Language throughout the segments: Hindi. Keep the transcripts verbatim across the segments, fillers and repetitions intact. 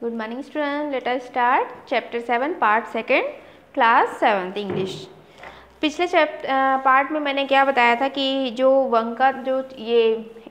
Good morning students. Let us start chapter seven part second class seventh English. पिछले चैप्टर पार्ट में मैंने क्या बताया था कि जो वंका जो ये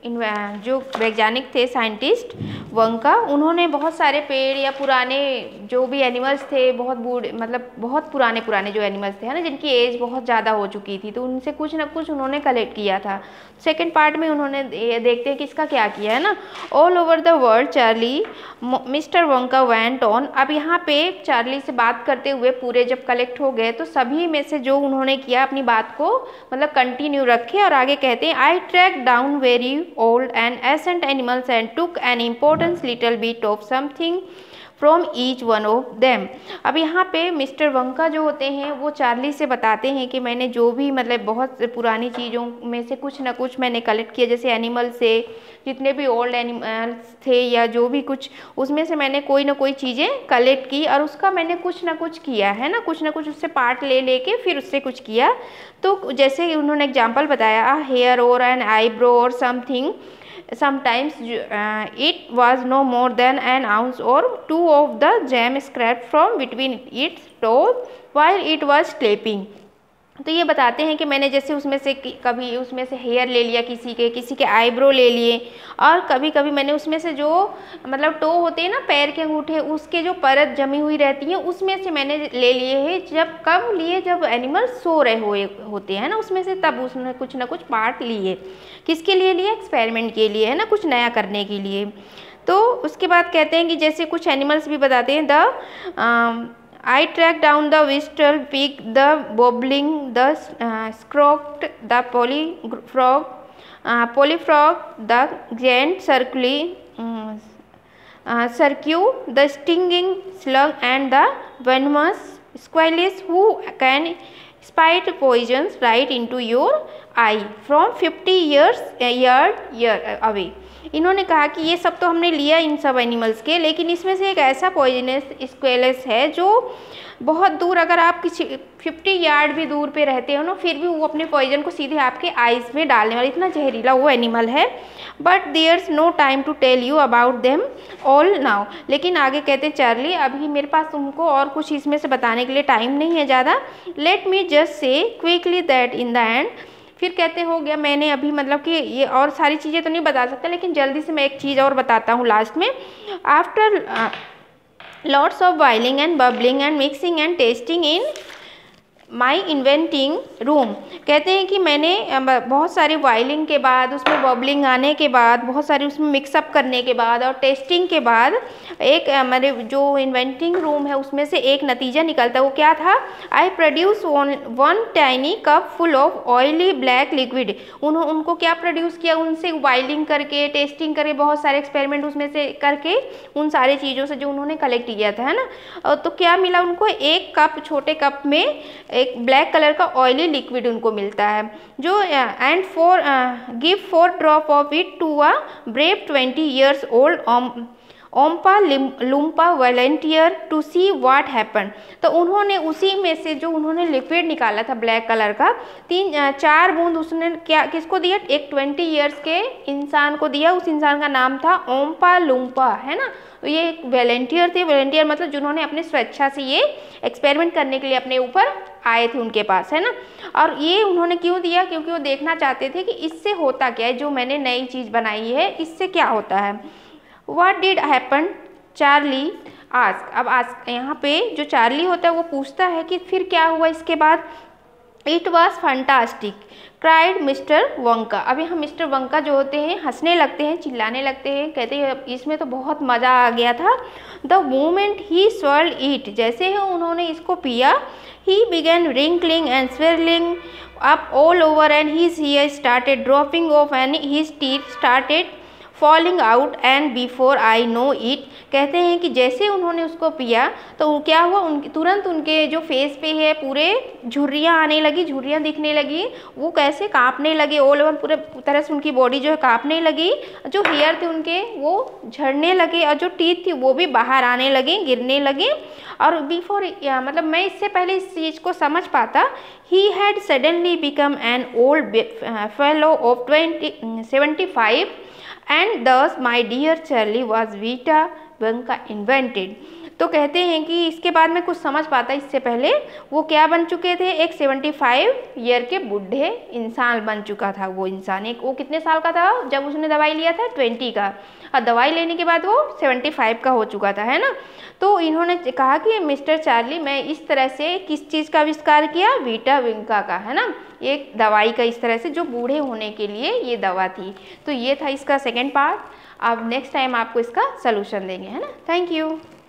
जो वैज्ञानिक थे साइंटिस्ट वंका, उन्होंने बहुत सारे पेड़ या पुराने जो भी एनिमल्स थे, बहुत बूढ़े मतलब बहुत पुराने पुराने जो एनिमल्स थे है ना, जिनकी एज बहुत ज़्यादा हो चुकी थी, तो उनसे कुछ ना कुछ उन्होंने कलेक्ट किया था। सेकेंड पार्ट में उन्होंने देखते हैं कि इसका क्या किया है ना। All over the world Charlie mister Wonka went on. अब यहाँ पे चार्ली से बात करते हुए पूरे जब कलेक्ट हो गए तो सभी में से जो उन्होंने किया अपनी बात को मतलब कंटिन्यू रखे और आगे कहते हैं I track down very old and ancient animals and took an important little bit of something from each one of them. अब यहाँ पे मिस्टर वंका जो होते हैं वो चार्ली से बताते हैं कि मैंने जो भी मतलब बहुत पुरानी चीज़ों में से कुछ ना कुछ मैंने कलेक्ट किया, जैसे एनिमल से जितने भी ओल्ड एनिमल्स थे या जो भी कुछ, उसमें से मैंने कोई ना कोई चीज़ें कलेक्ट की और उसका मैंने कुछ ना कुछ किया है ना, कुछ ना कुछ उससे पार्ट ले लेके फिर उससे कुछ किया। तो जैसे उन्होंने एग्जाम्पल बताया, हेयर और एन आईब्रो और something, sometimes uh, it was no more than an ounce or two of the jam scraped from between its toes while it was sleeping। तो ये बताते हैं कि मैंने जैसे उसमें से कभी उसमें से हेयर ले लिया, किसी के किसी के आईब्रो ले लिए, और कभी कभी मैंने उसमें से जो मतलब टो होते हैं ना पैर के अंगूठे, उसके जो परत जमी हुई रहती है उसमें से मैंने ले लिए हैं। जब कब लिए? जब एनिमल सो रहे हुए होते हैं ना उसमें से, तब उसने कुछ ना कुछ पार्ट लिए। किसके लिए लिए? एक्सपेरिमेंट के लिए है ना, कुछ नया करने के लिए। तो उसके बाद कहते हैं कि जैसे कुछ एनिमल्स भी बताते हैं, the I tracked down the whistle pig, the bobbling, the uh, scrocked, the polyfrog, uh, polyfrog, the giant circling, uh, uh, circu, the stinging slug, and the venomous squirrels who can spite poisons right into your eye from fifty years yard year away। इन्होंने कहा कि ये सब तो हमने लिया इन सब एनिमल्स के, लेकिन इसमें से एक ऐसा पॉइजनस स्क्वेलस है जो बहुत दूर, अगर आप किसी फिफ्टी यार्ड भी दूर पे रहते हो ना, फिर भी वो अपने पॉइजन को सीधे आपके आइज़ में डालने वाला, इतना जहरीला वो एनिमल है। But there's no time to tell you about them all now. लेकिन आगे कहते चार्ली, अभी मेरे पास तुमको और कुछ इसमें से बताने के लिए टाइम नहीं है ज़्यादा। Let me just say quickly that in the end. फिर कहते हो गया मैंने अभी मतलब कि ये और सारी चीज़ें तो नहीं बता सकता, लेकिन जल्दी से मैं एक चीज़ और बताता हूँ लास्ट में। After lots of boiling and bubbling and mixing and testing in my inventing room, कहते हैं कि मैंने बहुत सारी बॉइलिंग के बाद, उसमें बबलिंग आने के बाद, बहुत सारी उसमें मिक्सअप करने के बाद और टेस्टिंग के बाद एक हमारे जो इन्वेंटिंग रूम है उसमें से एक नतीजा निकलता है। वो क्या था? I produce one tiny cup full of oily black liquid. उन्हों उनको क्या प्रोड्यूस किया? उनसे बॉइलिंग करके, टेस्टिंग करके, बहुत सारे एक्सपेरिमेंट उसमें से करके, उन सारी चीज़ों से जो उन्होंने कलेक्ट किया था है ना, तो क्या मिला उनको? एक कप, छोटे कप में एक ब्लैक कलर का ऑयली लिक्विड उनको मिलता है, जो and for give four drop of it to a brave twenty years old Oompa Loompa volunteer to see what happen. तो उन्होंने उसी में से जो उन्होंने लिक्विड निकाला था ब्लैक कलर का, तीन चार बूंद उसने क्या किसको दिया? एक ट्वेंटी ईयर्स के इंसान को दिया। उस इंसान का नाम था ओम्पा लुम्पा है ना। तो ये एक वॉलंटियर थे। वॉलंटियर मतलब जिन्होंने अपनी स्वेच्छा से ये एक्सपेरिमेंट करने के लिए अपने ऊपर आए थे उनके पास है ना। और ये उन्होंने क्यों दिया? क्योंकि वो देखना चाहते थे कि इससे होता क्या है, जो मैंने नई चीज़ बनाई है इससे क्या होता है। What did happen? Charlie ask. अब आस्क यहाँ पे जो चार्ली होता है वो पूछता है कि फिर क्या हुआ इसके बाद। It was fantastic cried mister Wonka. अब यहाँ मिस्टर वंका जो होते हैं हंसने लगते हैं, चिल्लाने लगते हैं, कहते हैं इसमें तो बहुत मज़ा आ गया था। The moment he swirled it, जैसे ही उन्होंने इसको पिया, he began wrinkling and swirling up all over and his hair started dropping off and his teeth started falling out and before I know it. कहते हैं कि जैसे उन्होंने उसको पिया तो क्या हुआ, उनके तुरंत उनके जो फेस पे है पूरे झुर्रियाँ आने लगी, झुर्रियाँ दिखने लगी, वो कैसे कांपने लगे, ऑल ओवर पूरे तरह से उनकी बॉडी जो है कांपने लगी, जो हेयर थे उनके वो झड़ने लगे और जो टीथ थी वो भी बाहर आने लगे, गिरने लगे। और बिफोर मतलब मैं इससे पहले इस चीज़ को समझ पाता, he had suddenly become an old fellow of twenty seventy five and thus my dear Charlie was vita Wonka invented. तो कहते हैं कि इसके बाद में कुछ समझ पाता, इससे पहले वो क्या बन चुके थे, एक पचहत्तर ईयर के बूढ़े इंसान बन चुका था वो इंसान। एक वो कितने साल का था जब उसने दवाई लिया था, बीस का, और दवाई लेने के बाद वो पचहत्तर का हो चुका था, है ना। तो इन्होंने कहा कि मिस्टर चार्ली, मैं इस तरह से किस चीज़ का आविष्कार किया, वीटा विंका का, है ना, एक दवाई का, इस तरह से जो बूढ़े होने के लिए ये दवा थी। तो ये था इसका सेकेंड पार्ट। अब नेक्स्ट टाइम आपको इसका सलूशन देंगे, है ना। Thank you.